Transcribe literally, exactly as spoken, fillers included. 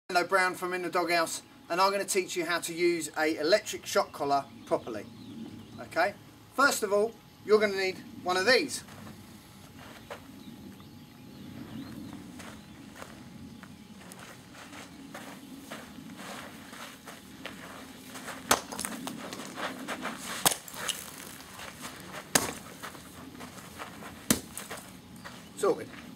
Nando Brown from In the Doghouse, and I'm going to teach you how to use a electric shock collar properly. Okay, first of all you're going to need one of these. Sorted.